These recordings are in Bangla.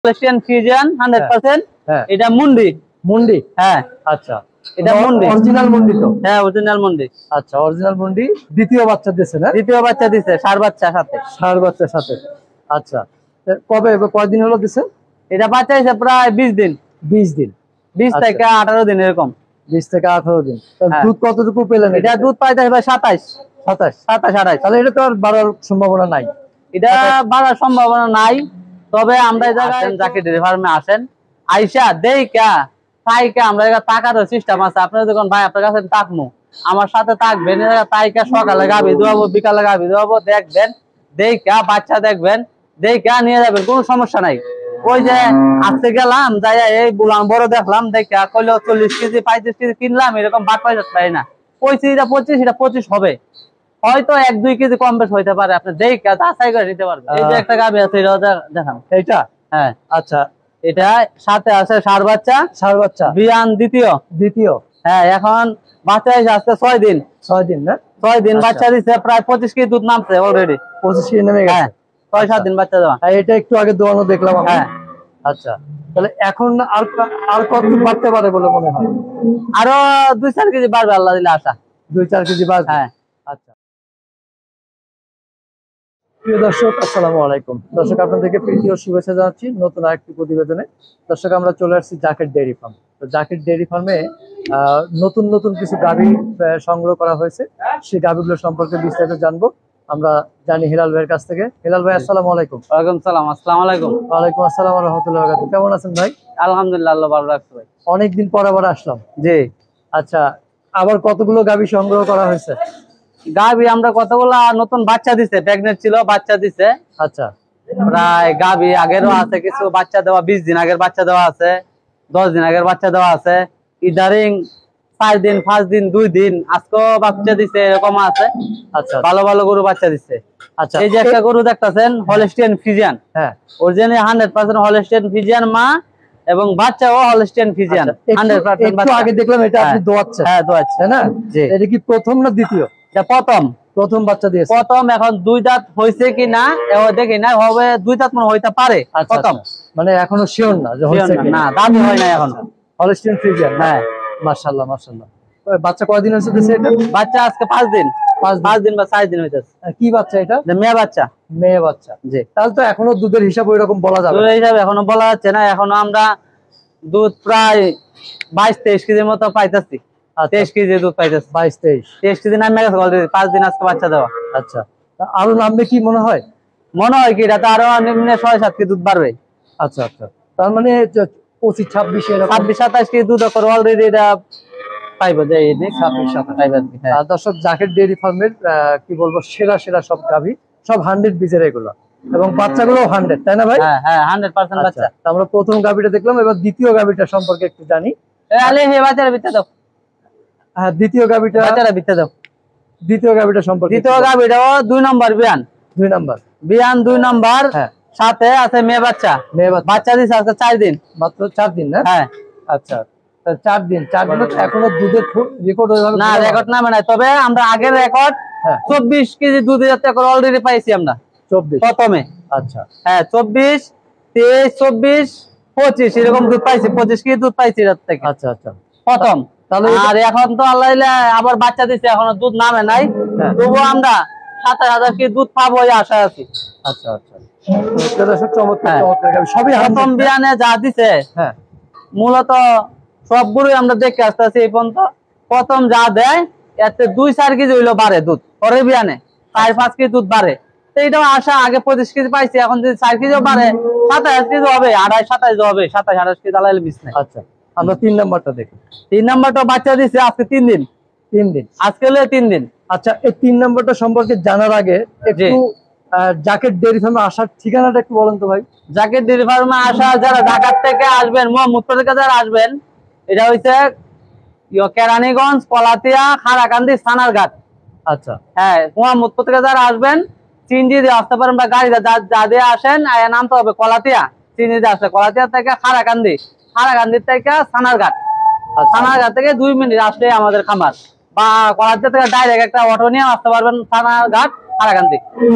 Holstein Friesian 100%। হ্যাঁ, এটা মুন্ডি। মুন্ডি, হ্যাঁ আচ্ছা, এটা মুন্ডি, অরিজিনাল মুন্ডি তো? হ্যাঁ অরিজিনাল মুন্ডি। আচ্ছা, অরিজিনাল মুন্ডি। দ্বিতীয় বাচ্চা দিয়েছে না? দ্বিতীয় বাচ্চা দিছে, ষাঁড় বাচ্চা সাথে। ষাঁড় বাচ্চার সাথে, আচ্ছা। কবে, কয়দিন হলো দিছে? এটা বাচ্চা হইছে প্রায় 20 দিন। 20 দিন, 20 থেকে 18 দিন এরকম। 20 থেকে 18 দিন। হ্যাঁ। দুধ কতটুকু পেলেন? এটা দুধ পাইতে হবে 27, 27। তাহলে এটা তো আর বাড়ার সম্ভাবনা নাই। এটা বাড়ার সম্ভাবনা নাই। তবে আমরা এই জায়গায় জাকির ডেইরি ফার্মে আসেন, আইসা দেইকা তাইকা আমরা টাকার সিস্টেম আছে। আপনারা যখন ভাই আপনার কাছে তাকমু, আমার সাথে থাকবেন, তাইকা সকালে গাভী দুয়াবো, বিকালে গাভী দুয়াবো, দেখবেন, দেইকা বাচ্চা দেখবেন, দেইকা নিয়ে যাবেন, কোনো সমস্যা নাই। ওই যে আজকে গেলাম যাই এই বুলান বড় দেখলাম, দেখা কইলো 40 কেজি 35 কেজি কিনলাম, এরকম বাট পাই না। 25 এটা 25 হবে, হয়তো 1-2 কেজি কম বেশ হইতে পারে। আপনি দেখা যাচাই করে নিতে পারবেন। এই যে একটা গাভী আছে, এটাও দেখান। এইটা? হ্যাঁ, আচ্ছা। এটা সাথে আছে ষাঁড় বাচ্চা। ষাঁড় বাচ্চা, বিয়ান দ্বিতীয়। হ্যাঁ, এখন বাচ্চা হয়েছে আজকে 6 দিন। 6 দিন না? 6 দিন বাচ্চা দিচ্ছে, প্রায় 25 কেজি দুধ নামছে অলরেডি। 25 কেজি নেমে গেছে। 6-7 দিন বাচ্চা দেওয়া। এটা একটু আগে দোয়ানো দেখলাম আমি। হ্যাঁ, আচ্ছা, তাহলে এখন আর কত বাড়তে পারে বলে মনে হয়? আরো 2-4 কেজি বাড়বে আল্লাহ দিলে আশা। 2-4 কেজি বাড়বে। হ্যাঁ। আচ্ছা, প্রিয় দর্শক, আসসালামু আলাইকুম। দর্শক, আপনাদেরকে প্রীতি ও শুভেচ্ছা জানাচ্ছি নতুন আরেকটি প্রতিবেদনে। দর্শক, আমরা চলে আসছি জাকির ডেইরি ফার্ম। তো জাকির ডেইরি ফার্মে নতুন কিছু গাভী সংগ্রহ করা হয়েছে। সেই গাভীগুলো সম্পর্কে বিস্তারিত জানবো। আমরা জানি হিলাল ভাইয়ের কাছ থেকে। হিলাল ভাই, আসসালামু আলাইকুম। ওয়ালাইকুম সালাম। আসসালামু আলাইকুম। ওয়ালাইকুম আসসালাম ওয়া রাহমাতুল্লাহি ওয়া বারাকাতুহু। কেমন আছেন ভাই? আলহামদুলিল্লাহ, আল্লাহ ভালো রাখছে ভাই। অনেকদিন পর আবার আসলাম। জি। আচ্ছা, আবার কতগুলো গাভী সংগ্রহ করা হয়েছে? গাভী আমরা কতগুলা নতুন বাচ্চা দিছে, প্রেগনেন্ট ছিল, বাচ্চা দিছে। আচ্ছা, প্রায় গাভী আগেরও আছে, কিছু বাচ্চা দেওয়া 20 দিন আগের বাচ্চা দেওয়া আছে, 10 দিন আগের বাচ্চা দেওয়া আছে, ইদারিং 4 দিন 5 দিন 2 দিন আজকেও বাচ্চা দিছে, এরকম আছে। আচ্ছা, ভালো ভালো গরু বাচ্চা দিচ্ছে। আচ্ছা, এই যে একটা গরু দেখতেছেন, হলস্টিয়ান ফ্রিজিয়ান। হ্যাঁ, অরিজিনালি 100% হলস্টিয়ান ফ্রিজিয়ান মা, এবং বাচ্চাও হলস্টিয়ান ফ্রিজিয়ান 100%। একটু আগে দেখলাম এটা আপনি দোয়াচ্ছেন। হ্যাঁ, দোয়াচ্ছি। তাই না? জি। এটা কি প্রথম না দ্বিতীয়? এটা প্রথম বাচ্চা দিয়েছে। প্রথম। এখন 2 দাঁত হইছে কিনা দেখি না, হবে 2 দাঁত মনে হইতে পারে। প্রথম মানে এখনো শিওর না যে হইছে কি না, দাঁত হয় না এখন। Holstein Friesian. হ্যাঁ, মাশাআল্লাহ মাশাআল্লাহ। বাচ্চা কয়দিন হয়েছে দিছে এটা? বাচ্চা আজকে 5 দিন 5 দিন বা 4 দিন হইতেছে। কি বাচ্চা এটা? মেয়ে বাচ্চা। মেয়ে বাচ্চা। জি। তাহলে তো এখনো দুধের হিসাব ওইরকম বলা যাবে না। দুধের হিসাব এখনো বলা যাচ্ছে না। এখনো আমরা দুধ প্রায় 22-23 কেজির মতো পাইতেছি। 23 কেজি দুধ পাইতেছি। 22-23 কেজি নামে গেছে অলরেডি। 5 দিন আজকে বাচ্চা দেওয়া। আচ্ছা, আরো নামবে কি মনে হয়? মনে হয় কি এটা তো আরো নিম্নে 6-7 কেজি দুধ বাড়বে। আচ্ছা আচ্ছা, তার মানে 25-26 এরকম 26-27 কেজি দুধ করে অলরেডি এটা পাইবে যে 26-27 পাইবে। দর্শক, জাকির ডেইরি ফার্মের কি বলবো, সেরা সব গাভী, সব 100 বীজের এগুলো, এবং বাচ্চাগুলো 100, তাই না ভাই? হ্যাঁ হ্যাঁ, 100% বাচ্চা। আমরা প্রথম গাভীটা দেখলাম, এবার দ্বিতীয় গাভীটা সম্পর্কে একটু জানি। আলে হে বাচ্চারা বিতে দাও। হ্যাঁ, দ্বিতীয় গাভীটা বাচ্চারা বিতে দাও। দ্বিতীয় গাভীটা সম্পর্কে। দ্বিতীয় গাভীটাও 2 নম্বর বিয়ান। 2 নম্বর বিয়ান 2 নম্বর। হ্যাঁ, সাথে আছে মেয়ে বাচ্চা। বাচ্চা দিছে আজকে 4 দিন। মাত্র 4 দিন না? হ্যাঁ। আচ্ছা, 4 দিন এখনো দুধের রেকর্ড ওইভাবে না, রেকর্ড নামে নাই। তবে আমরা আগের রেকর্ড 24 কেজি দুধ অলরেডি পাইছি আমরা 24 প্রথমে। আচ্ছা, হ্যাঁ, 24, 23, 24, 25 এরকম দুধ পাইছি। 25 কেজি দুধ পাইছি এর থেকে। আচ্ছা আচ্ছা, প্রথম। আর এখন তো আল্লাহ আবার বাচ্চা দিচ্ছে, এখনো দুধ নামে নাই। তবুও আমরা 27,000 কেজি দুধ পাবো এই আশা আছি। আচ্ছা আচ্ছা, চমৎকার চমৎকার সবই প্রথম বিয়ানে যা দিছে, হ্যাঁ, মূলত সবগুলোই আমরা দেখে আসতেছি এই পর্যন্ত। প্রথম যা দেয় এতে 2-4 কেজি হইলো বাড়ে দুধ, পরের বিয়ানে 4-5 কেজি দুধ বাড়ে। তো এইটাও আশা, আগে 25 কেজি পাইছি, এখন যদি 4 কেজিও বাড়ে 27 কেজি হবে, 28-27 হবে, 27-28 কেজি আলাইলে বিষ নেই। আচ্ছা, আমরা 3 নাম্বারটা দেখি। 3 নাম্বারটা বাচ্চা দিছে আজকে 3 দিন। 3 দিন আজকে হলো 3 দিন। আচ্ছা, এই 3 নাম্বারটা সম্পর্কে জানার আগে একটু জাকির ডেইরি ফার্মে আসার ঠিকানাটা একটু বলেন তো ভাই। জাকির ডেইরি ফার্মে আসা যারা ঢাকা থেকে আসবেন, মোহাম্মদপুর থেকে যারা আসবেন, এটা হইছে কেরানীগঞ্জ, পলাতিয়া, খারাকান্দি, সানারঘাট। আচ্ছা, হ্যাঁ, মোহাম্মদপুর থেকে যারা আসবেন চিনজি দিয়ে আসতে পারেন, বা গাড়ি যা দিয়ে আসেন নামতে হবে কলাতিয়া। চিনজি দিয়ে আসলে কলাতিয়া থেকে খারাকান্দি, খারাকান্দির থেকে সানারঘাট, সানারঘাট থেকে 2 মিনিট আসলে আমাদের খামার, বা কলাতিয়া থেকে ডাইরেক্ট একটা অটো নিয়ে আসতে পারবেন সানারঘাট। কারাকান্দি।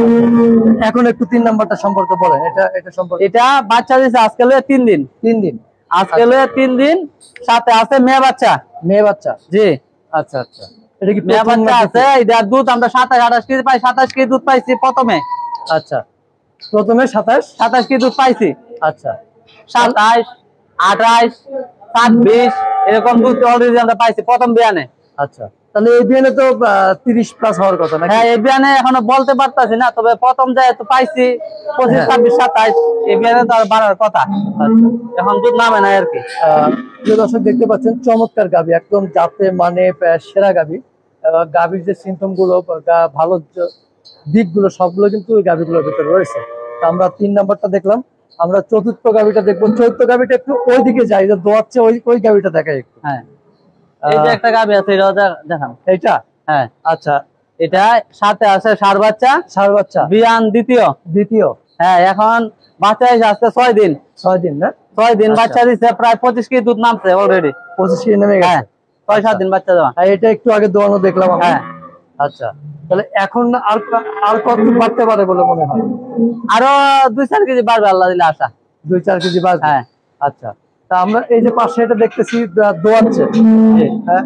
এখন একটু 3 নাম্বারটা সম্পর্কে বলেন, এটা সম্পর্কে। এটা বাচ্চা দিছে আজকে লয়ে 3 দিন। 3 দিন আজকে লয়ে 3 দিন, সাথে আছে মেয়ে বাচ্চা। মেয়ে বাচ্চা, জি। আচ্ছা আচ্ছা, এটা কি মেয়ে বাচ্চা আছে। এটার দুধ আমরা 27-28 কেজি পাই। 27 কেজি দুধ পাইছি প্রথমে। আচ্ছা, প্রথমে 27 কেজি দুধ পাইছি। আচ্ছা, 27, 28, 26 এরকম দুধ অলরেডি আমরা পাইছি প্রথম বিয়ানে। আচ্ছা, তাহলে এই বিয়ানে তো 30 প্লাস হওয়ার কথা নাকি? হ্যাঁ, এই বিয়ানে এখনো বলতে পারতাছি না, তবে প্রথম যায় তো পাইছি 25, 26, 27। এই বিয়ানে তো আর বাড়ার কথা। আচ্ছা, এখন দুধ নামে না আর কি। প্রিয় দর্শক দেখতে পাচ্ছেন চমৎকার গাভী, একদম জাতে মানে সেরা গাভী। গাভীর যে সিমটম গুলো, ভালো দিকগুলো সবগুলো কিন্তু ওই গাভীগুলোর ভিতরে রয়েছে। তো আমরা 3 নাম্বারটা দেখলাম, আমরা চতুর্থ গাভীটা দেখবো। চতুর্থ গাভীটা একটু ওইদিকে যাই, যে দোয়াচ্ছে ওই গাভীটা দেখাই একটু। হ্যাঁ, এই যে একটা গাভী আছে, এটাও দেখান। এইটা, হ্যাঁ আচ্ছা, এটা সাথে আছে ষাঁড় বাচ্চা। ষাঁড় বাচ্চা, বিয়ান দ্বিতীয়। হ্যাঁ, এখন বাচ্চা এসে আজকে 6 দিন। 6 দিন না? 6 দিন আচ্ছা। বাচ্চা দিচ্ছে, প্রায় 25 কেজি দুধ নামছে অলরেডি। 25 কেজি নেমে গেছে। হ্যাঁ, 6-7 দিন বাচ্চা দেওয়া। আর এটা একটু আগে দোয়ানো দেখলাম আমরা। হ্যাঁ। আচ্ছা, তাহলে এখন আর কত বাড়তে পারে বলে মনে হয়? আরো 2-4 কেজি বাড়বে আল্লাহ দিলে আশা। 2-4 কেজি বাড়বে। হ্যাঁ। আচ্ছা, তা আমরা এই যে পাশে এটা দেখতেছি দোয়াচ্ছে, হ্যাঁ,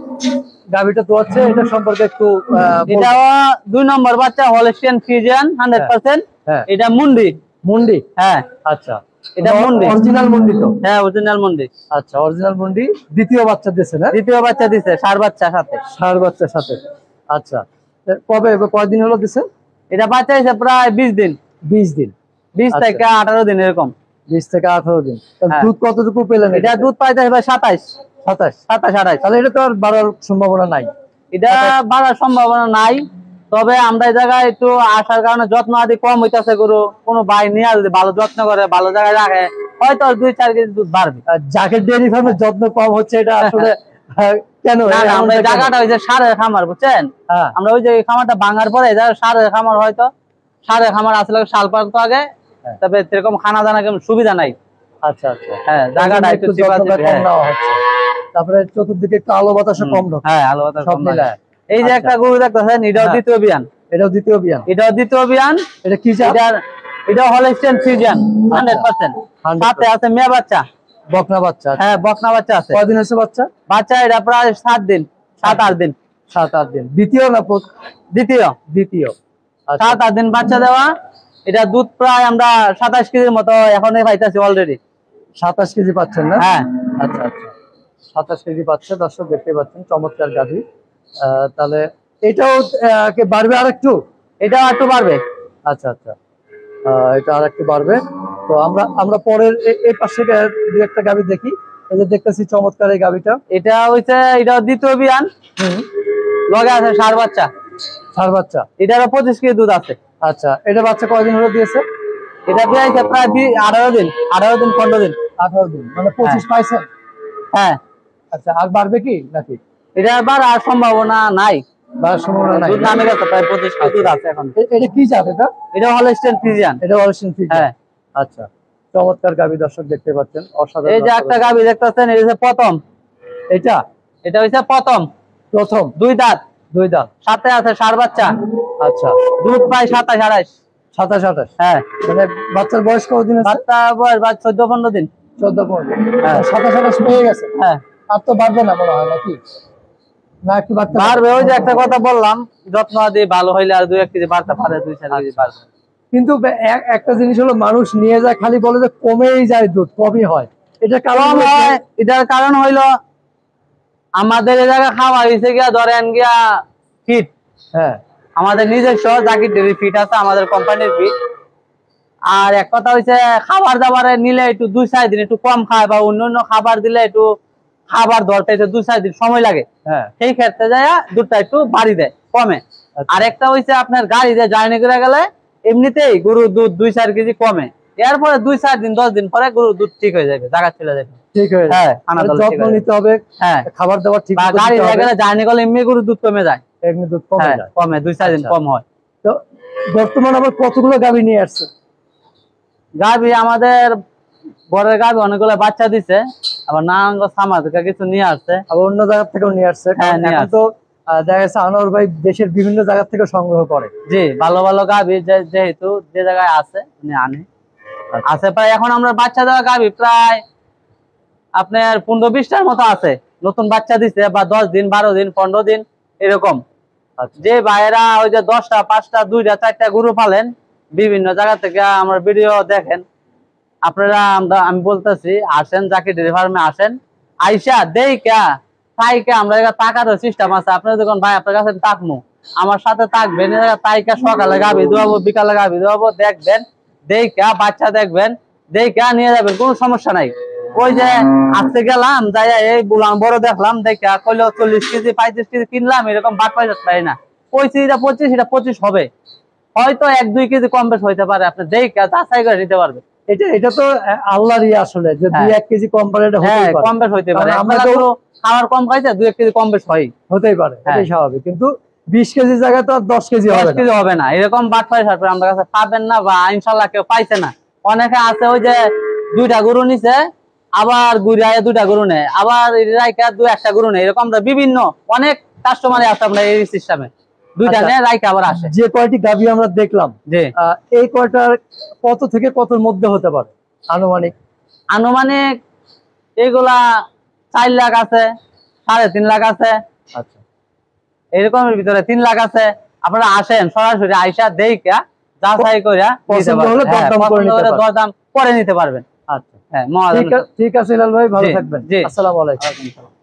গাভীটা দোয়াচ্ছে, এটা সম্পর্কে একটু এটাও 2 নম্বর বাচ্চা, হলস্টিয়ান ফ্রিজিয়ান 100%। হ্যাঁ। এটা মুন্ডি। হ্যাঁ, আচ্ছা, এটা মুন্ডি, অরিজিনাল মুন্ডি তো? হ্যাঁ, অরিজিনাল মুন্ডি। আচ্ছা, অরিজিনাল মুন্ডি। দ্বিতীয় বাচ্চা দিয়েছে না? দ্বিতীয় বাচ্চা দিছে, ষাঁড় বাচ্চা সাথে। ষাঁড় বাচ্চার সাথে। আচ্ছা, কয়দিন হলো দিছে? এটা বাচ্চা হয়েছে প্রায় 20 দিন। 20 দিন, 20 থেকে 18 দিন এরকম। 20 থেকে 18 দিন। হ্যাঁ। দুধ কতটুকু পেলেন? এটা দুধ পাইতে হবে 27, 27, তাহলে এটা তো আর বাড়ার সম্ভাবনা নাই। এটা বাড়ার সম্ভাবনা নাই, তবে আমরা এই জায়গায় একটু আসার কারণে যত্ন আদি কম হইতেছে গরু। কোনো ভাই নিয়ে যদি ভালো যত্ন করে, ভালো জায়গায় রাখে, হয়তো 2-4 কেজি দুধ বাড়বে। জাকের ডেয়ারি ফার্মের যত্ন কম হচ্ছে, এটা আসলে কেন? আমরা এই জায়গাটা হয়েছে ষাঁড়ের খামার, বুঝছেন? আমরা ওই যে খামারটা ভাঙার পরে ষাঁড়ের খামার, হয়তো ষাঁড়ের খামার আসলে সাল পারতো আগে, তবে সেরকম খানা দানা কেমন সুবিধা নাই। আচ্ছা আচ্ছা, হ্যাঁ, জায়গাটা একটু কম নেওয়া হচ্ছে। তারপরে চতুর্দিকে একটু আলো বাতাসও কম ঢোকে। হ্যাঁ, আলো বাতাস সব মিলায়। এই যে একটা গরু দেখতেছেন, এটাও দ্বিতীয় বিয়ান। এটাও দ্বিতীয় বিয়ান। এটা কি জাত? এটা হলস্টিয়ান ফ্রিজিয়ান 100%। সাথে আছে মেয়ে বাচ্চা, বকনা বাচ্চা। হ্যাঁ, বকনা বাচ্চা আছে। কয়দিন হয়েছে বাচ্চা? এটা প্রায় 7 দিন, 7-8 দিন। 7-8 দিন। দ্বিতীয় না দ্বিতীয়? 7-8 দিন বাচ্চা দেওয়া। এটা দুধ প্রায় আমরা 27 কেজির মতো এখনই পাইতেছি অলরেডি। 27 কেজি পাচ্ছেন না? হ্যাঁ। আচ্ছা আচ্ছা, 27 কেজি পাচ্ছে। দর্শক দেখতে পাচ্ছেন চমৎকার গাভী। তাহলে এটাও বাড়বে আরেকটু? এটাও একটু বাড়বে। আচ্ছা আচ্ছা, এটা আরেকটু বাড়বে। তো আমরা পরের এই পাশে দু একটা গাভী দেখি। এই যে দেখতেছি চমৎকার এই গাভীটা। এটা দ্বিতীয় বিয়ান। লগে আছে ষাঁড় বাচ্চা। এটারও 25 কেজি দুধ আছে। আচ্ছা, এটা বাচ্চা কয়দিন হলো দিয়েছে? এটা দিয়েছে প্রায় 18 দিন, 15 দিন। 18 দিন, মানে 25 পাইছেন? হ্যাঁ। আচ্ছা, আর বাড়বে কি নাকি? এটা আর সম্ভাবনা নাই, বাড়ার সম্ভাবনা নাই। দুধ নামে গেছে, প্রায় 25 কেজি দুধ আছে এখন। এটা কি জাত? এটা হলস্টিয়ান ফ্রিজিয়ান। হ্যাঁ। আচ্ছা, চমৎকার গাভী দর্শক দেখতে পাচ্ছেন, অসাধারণ। এই যে একটা গাভী দেখতেছেন, এটা হচ্ছে প্রথম। এটা হচ্ছে প্রথম 2 দাঁত। সাথে আছে ষাঁড় বাচ্চা। আচ্ছা, দুধ পাই 27-28। হ্যাঁ। মানে বাচ্চার বয়স কতদিন? বাচ্চার বয়স 14-15 দিন। 14-15 দিন। হ্যাঁ। 27-28 পেয়ে গেছে। হ্যাঁ। আর তো বাড়বে না মনে হয় নাকি? না, একটু বাড়বে। ওই যে একটা কথা বললাম, যত্ন আদি ভালো হইলে আর 2-1 কেজি বাড়তে পারে, 2-4 কেজি বাড়বে। কিন্তু একটা জিনিস হলো, মানুষ নিয়ে যায় খালি বলে যে কমেই যায় দুধ, কমই হয়। এটার কারণ হইলো আমাদের এই জায়গায় খাওয়া হয়েছে গিয়া, ধরেন গিয়া ফিট। হ্যাঁ, আমাদের নিজস্ব জাকির ডেইরি ফিট আছে, আমাদের কোম্পানির ফিট। আর এক কথা হইছে, খাবার দাবারে নিলে একটু 2-4 দিন একটু কম খায়, বা অন্য খাবার দিলে একটু খাবার ধরতে 2-4 দিন সময় লাগে। হ্যাঁ, সেই ক্ষেত্রে যায় দুধটা একটু বাড়ি দেয়, কমে। আর একটা হইছে, আপনার গাড়ি যে জার্নি করে গেলে এমনিতেই গরুর দুধ 2-4 কেজি কমে। এরপরে 2-4 দিন 10 দিন পরে গরুর দুধ ঠিক হয়ে যাবে, জায়গা চলে যাবে। ঠিক হয়ে যাবে। হ্যাঁ, যত্ন নিতে হবে। হ্যাঁ, খাবার দাবার ঠিক মতো গাড়ি গেলে জার্নি করলে এমনি গরুর দুধ কমে যায়, এমনি দুধ কমে যায়, কমে 2-4 দিন কম হয়। তো বর্তমানে আবার কতগুলো গাভী নিয়ে আসছে? গাভী আমাদের বড়ের গাভী অনেকগুলো বাচ্চা দিছে, আবার নারায়ণগঞ্জ সামার থেকে কিছু নিয়ে আসছে, আবার অন্য জায়গা থেকেও নিয়ে আসছে। হ্যাঁ, এখন তো দেখা যাচ্ছে আনোয়ার ভাই দেশের বিভিন্ন জায়গা থেকে সংগ্রহ করে। জি, ভালো ভালো গাভী যেহেতু যে জায়গায় আছে উনি আনে। আছে প্রায়, এখন আমরা বাচ্চা দেওয়া গাভী প্রায় আপনার 15-20টার মতো আছে, নতুন বাচ্চা দিচ্ছে, বা 10 দিন 12 দিন 15 দিন এরকম। যে ভাইয়েরা ওই যে 10টা 5টা 2টা 4টা গরু পালেন বিভিন্ন জায়গা থেকে আমার ভিডিও দেখেন, আপনারা আমি বলতেছি আসেন জাকির ডেইরি ফার্মে, আসেন আইসা দেইকা তাইকা আমরা টাকারও সিস্টেম আছে। আপনারা যখন ভাই আপনার কাছে তাকমু, আমার সাথে থাকবেন, তাইকা সকালে গাভী দোয়াবো, বিকালে গাভী দোয়াবো, দেখবেন দেইকা বাচ্চা দেখবেন, দেইকা নিয়ে যাবেন, কোনো সমস্যা নাই। ওই যে আজকে গেলাম যাই এই বুলাম বড় দেখলাম, দেখা কইলো 40 কেজি 35 কেজি কিনলাম, এরকম বাট পাই না। কইছি এটা 25, এটা 25 হবে, হয়তো 1-2 কেজি কম বেশ হইতে পারে, আপনি দেইকা যাচাই করে নিতে পারবেন। এটা তো আল্লাহরই আসলে, যে 2-1 কেজি কম পারে, এটা কম বেশ হইতে পারে। আমরা তো খাবার কম খাইছে, 2-1 কেজি কম বেশ হতেই পারে, এটাই স্বাভাবিক। কিন্তু 20 কেজি জায়গায় তো আর 10 কেজি হবে না, এরকম বাট পাই আমরা কাছে পাবেন না, বা ইনশাল্লাহ কেউ পাইছে না। অনেকে আছে ওই যে 2টা গরু নিছে, আবার ঘুরে 2টা গরু নেয়, আবার রাইকা 2-1টা গরু নেয়, এরকম বিভিন্ন অনেক কাস্টমারই আছে আপনার এই সিস্টেমে, 2টা নেয় রাইকা আবার আসে। যে কয়টি গাভী আমরা দেখলাম, এই কয়টার কত থেকে কতর মধ্যে হতে পারে আনুমানিক? আনুমানিক এগুলা 4 লাখ আছে, 3.5 লাখ আছে, আচ্ছা, এরকমের ভিতরে 3 লাখ আছে। আপনারা আসেন সরাসরি আইসা দেইকা যাচাই করে দরদাম করে নিতে পারবেন। আচ্ছা, ঠিক আছে হিলাল ভাই, ভালো থাকবেন। আসসালামু আলাইকুম।